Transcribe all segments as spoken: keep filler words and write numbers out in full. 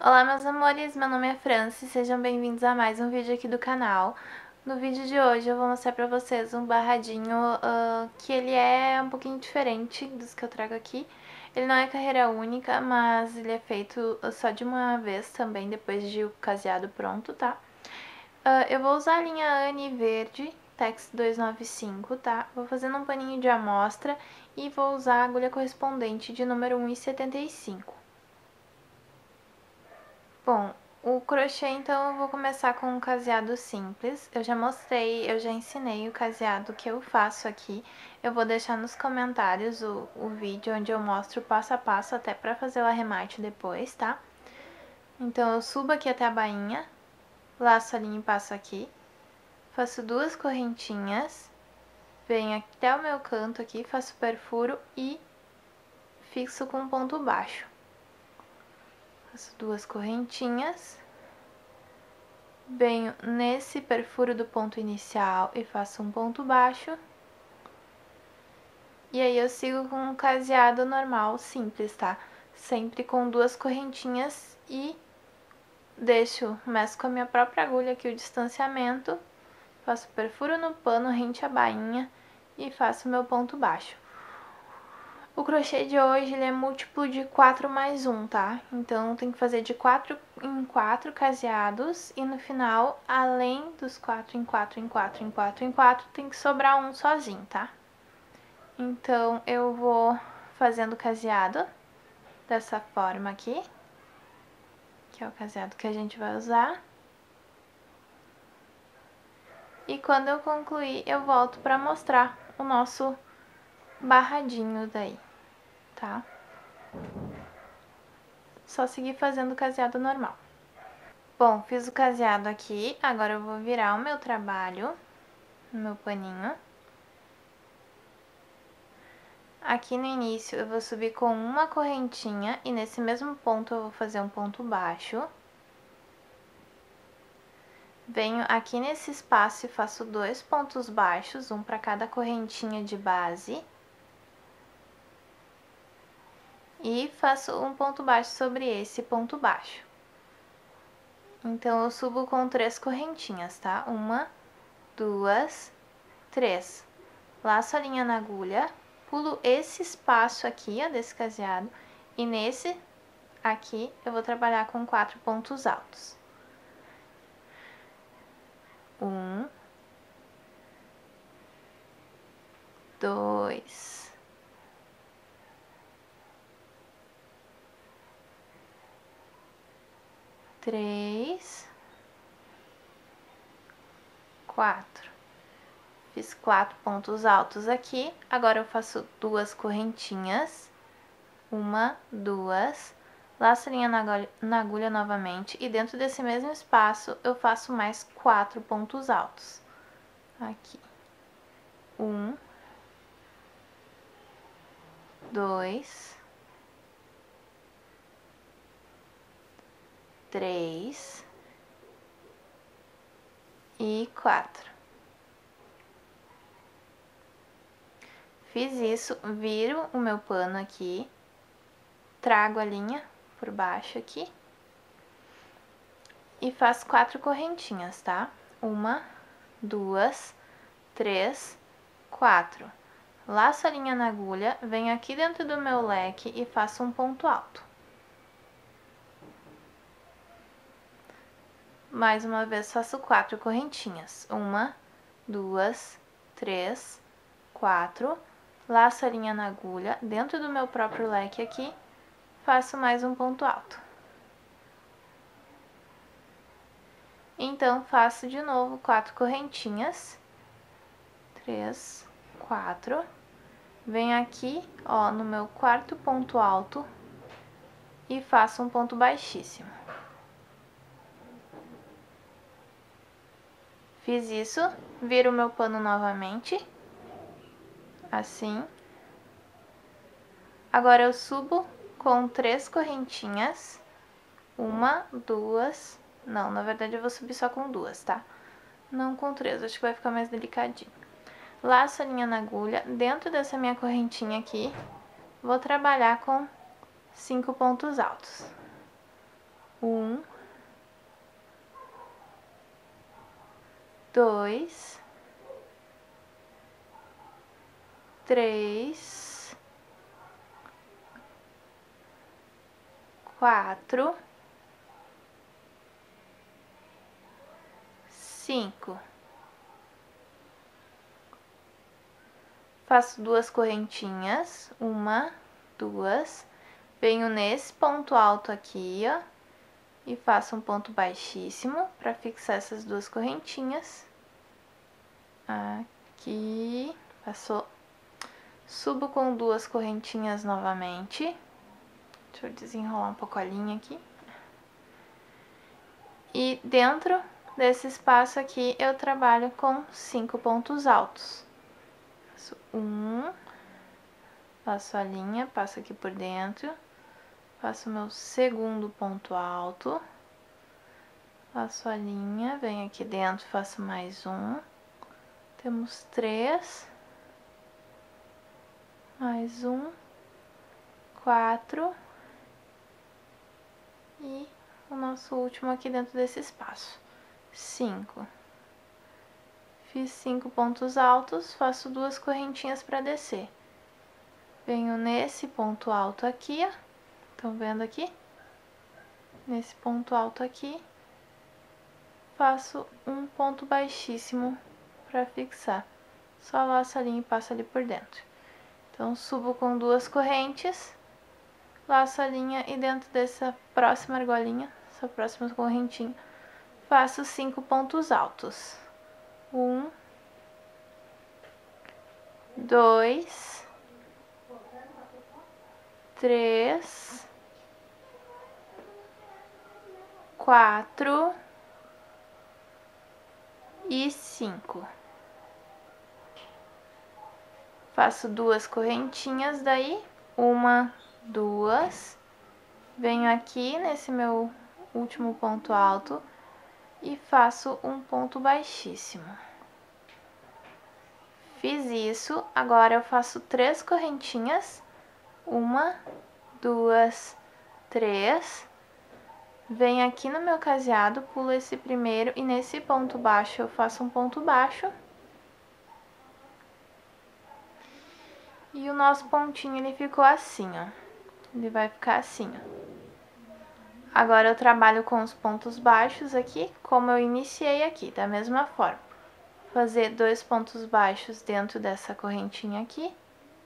Olá, meus amores, meu nome é Franci, sejam bem-vindos a mais um vídeo aqui do canal. No vídeo de hoje eu vou mostrar pra vocês um barradinho uh, que ele é um pouquinho diferente dos que eu trago aqui. Ele não é carreira única, mas ele é feito só de uma vez também, depois de o caseado pronto, tá? Uh, eu vou usar a linha Anne verde, Tex duzentos e noventa e cinco, tá? Vou fazendo um paninho de amostra e vou usar a agulha correspondente de número um e setenta e cinco. Bom, o crochê então eu vou começar com um caseado simples. Eu já mostrei, eu já ensinei o caseado que eu faço aqui. Eu vou deixar nos comentários o, o vídeo onde eu mostro passo a passo até pra fazer o arremate depois, tá? Então eu subo aqui até a bainha, laço a linha e passo aqui. Faço duas correntinhas, venho até o meu canto aqui, faço perfuro e fixo com ponto baixo. Faço duas correntinhas. Venho nesse perfuro do ponto inicial e faço um ponto baixo. E aí eu sigo com um caseado normal, simples, tá? Sempre com duas correntinhas e deixo, meço com a minha própria agulha aqui o distanciamento. Faço perfuro no pano rente à bainha e faço meu ponto baixo. O crochê de hoje ele é múltiplo de quatro mais um, tá? Então tem que fazer de quatro em quatro caseados e no final, além dos quatro em quatro em quatro em quatro em quatro, tem que sobrar um sozinho, tá? Então eu vou fazendo caseado dessa forma aqui, que é o caseado que a gente vai usar. E quando eu concluir, eu volto pra mostrar o nosso barradinho daí, tá? Só seguir fazendo o caseado normal. Bom, fiz o caseado aqui, agora eu vou virar o meu trabalho, no meu paninho. Aqui no início eu vou subir com uma correntinha e nesse mesmo ponto eu vou fazer um ponto baixo. Venho aqui nesse espaço e faço dois pontos baixos, um para cada correntinha de base. E faço um ponto baixo sobre esse ponto baixo. Então eu subo com três correntinhas, tá? Uma, duas, três. Laço a linha na agulha, pulo esse espaço aqui, ó, desse caseado, e nesse aqui eu vou trabalhar com quatro pontos altos. Um, dois, três, quatro. Fiz quatro pontos altos aqui, agora eu faço duas correntinhas, uma, duas, laço a linha na agulha, na agulha novamente e dentro desse mesmo espaço eu faço mais quatro pontos altos. Aqui, um, dois, três e quatro. Fiz isso, viro o meu pano aqui, trago a linha por baixo aqui e faço quatro correntinhas, tá? Uma, duas, três, quatro. Laço a linha na agulha, venho aqui dentro do meu leque e faço um ponto alto. Mais uma vez faço quatro correntinhas. Uma, duas, três, quatro. Laço a linha na agulha, dentro do meu próprio leque aqui, faço mais um ponto alto. Então, faço de novo quatro correntinhas. Três, quatro. Venho aqui, ó, no meu quarto ponto alto e faço um ponto baixíssimo. Fiz isso, viro o meu pano novamente, assim. Agora eu subo com três correntinhas, uma, duas, não, na verdade eu vou subir só com duas, tá? Não com três, acho que vai ficar mais delicadinho. Laço a linha na agulha, dentro dessa minha correntinha aqui, vou trabalhar com cinco pontos altos. Um, dois, três, quatro, cinco. Faço duas correntinhas, uma, duas, venho nesse ponto alto aqui, ó, e faço um ponto baixíssimo para fixar essas duas correntinhas. Aqui, passou, subo com duas correntinhas novamente. Deixa eu desenrolar um pouco a linha aqui. E dentro desse espaço aqui eu trabalho com cinco pontos altos. Faço um, passo a linha, passo aqui por dentro, faço meu segundo ponto alto, passo a linha, venho aqui dentro, faço mais um, temos três, mais um, quatro e o nosso último aqui dentro desse espaço, cinco. Fiz cinco pontos altos, faço duas correntinhas para descer. Venho nesse ponto alto aqui, ó, estão vendo aqui? Nesse ponto alto aqui, faço um ponto baixíssimo para fixar. Só laço a linha e passo ali por dentro. Então, subo com duas correntes, laço a linha e dentro dessa próxima argolinha, essa próxima correntinha, faço cinco pontos altos. Um, dois, três, quatro e cinco. Faço duas correntinhas daí, uma, duas, venho aqui nesse meu último ponto alto e faço um ponto baixíssimo. Fiz isso, agora eu faço três correntinhas, uma, duas, três, venho aqui no meu caseado, pulo esse primeiro e nesse ponto baixo eu faço um ponto baixo. E o nosso pontinho, ele ficou assim, ó. Ele vai ficar assim, ó. Agora eu trabalho com os pontos baixos aqui, como eu iniciei aqui, da mesma forma. Fazer dois pontos baixos dentro dessa correntinha aqui.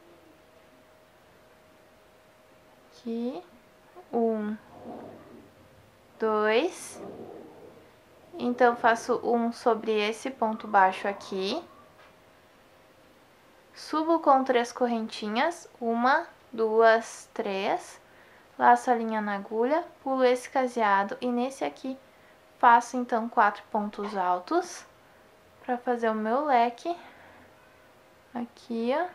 Aqui. Um, dois. Então, faço um sobre esse ponto baixo aqui. Subo com três correntinhas, uma, duas, três, laço a linha na agulha, pulo esse caseado e nesse aqui faço então quatro pontos altos para fazer o meu leque. Aqui, ó,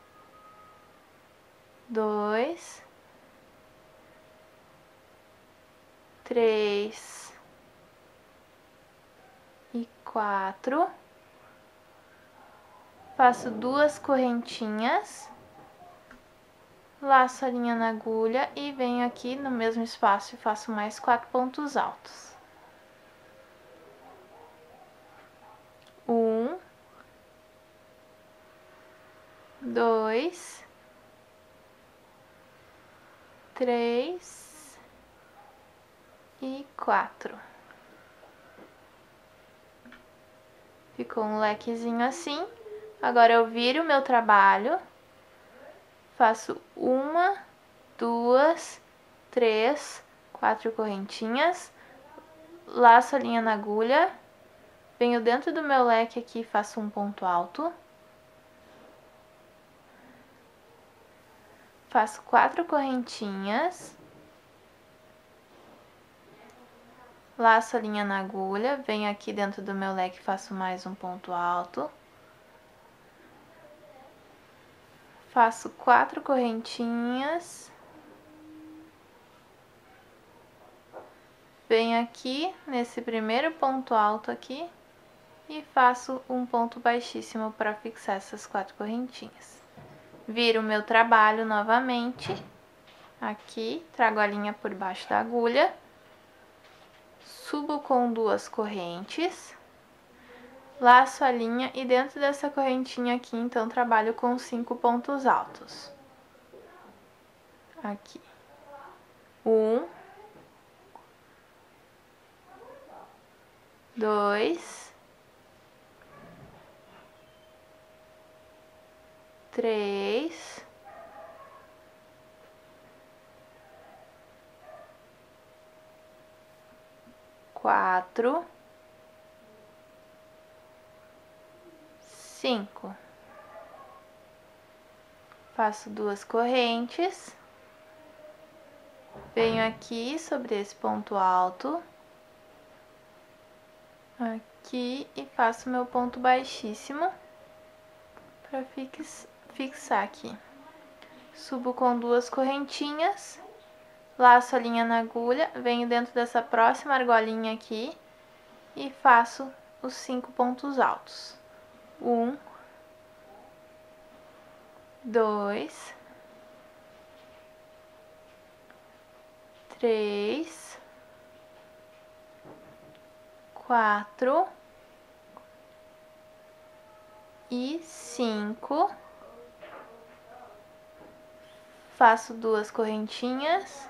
dois, três e quatro. Faço duas correntinhas, laço a linha na agulha e venho aqui no mesmo espaço e faço mais quatro pontos altos. Um, dois, três e quatro. Ficou um lequezinho assim. Agora eu viro o meu trabalho, faço uma, duas, três, quatro correntinhas, laço a linha na agulha, venho dentro do meu leque aqui e faço um ponto alto, faço quatro correntinhas, laço a linha na agulha, venho aqui dentro do meu leque e faço mais um ponto alto. Faço quatro correntinhas, venho aqui nesse primeiro ponto alto aqui e faço um ponto baixíssimo para fixar essas quatro correntinhas. Viro o meu trabalho novamente, aqui, trago a linha por baixo da agulha, subo com duas correntes, laço a linha e dentro dessa correntinha aqui, então, trabalho com cinco pontos altos. Aqui. Um, dois, três, quatro, cinco. Faço duas correntes, venho aqui sobre esse ponto alto, aqui, e faço meu ponto baixíssimo para fix, fixar aqui. Subo com duas correntinhas, laço a linha na agulha, venho dentro dessa próxima argolinha aqui e faço os cinco pontos altos. Um, dois, três, quatro e cinco. Faço duas correntinhas,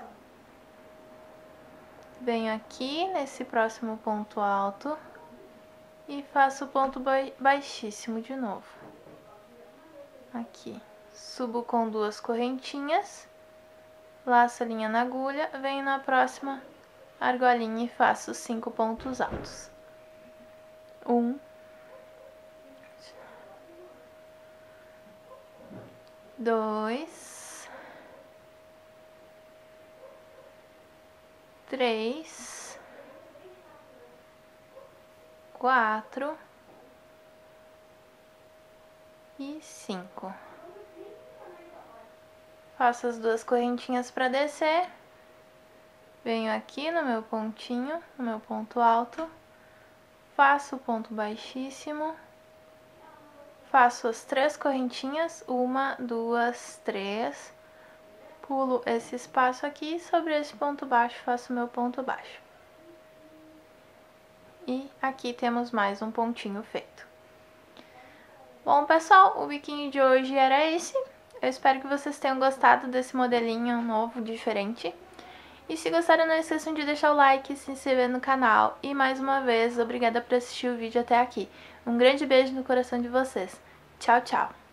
venho aqui nesse próximo ponto alto e faço o ponto baixíssimo de novo. Aqui, subo com duas correntinhas, laço a linha na agulha, venho na próxima argolinha e faço cinco pontos altos. Um, dois, três, quatro e cinco. Faço as duas correntinhas para descer, venho aqui no meu pontinho, no meu ponto alto, faço o ponto baixíssimo, faço as três correntinhas, uma, duas, três, pulo esse espaço aqui, sobre esse ponto baixo faço meu ponto baixo. E aqui temos mais um pontinho feito. Bom, pessoal, o biquinho de hoje era esse. Eu espero que vocês tenham gostado desse modelinho novo, diferente. E se gostaram, não esqueçam de deixar o like, se inscrever no canal. E mais uma vez, obrigada por assistir o vídeo até aqui. Um grande beijo no coração de vocês. Tchau, tchau!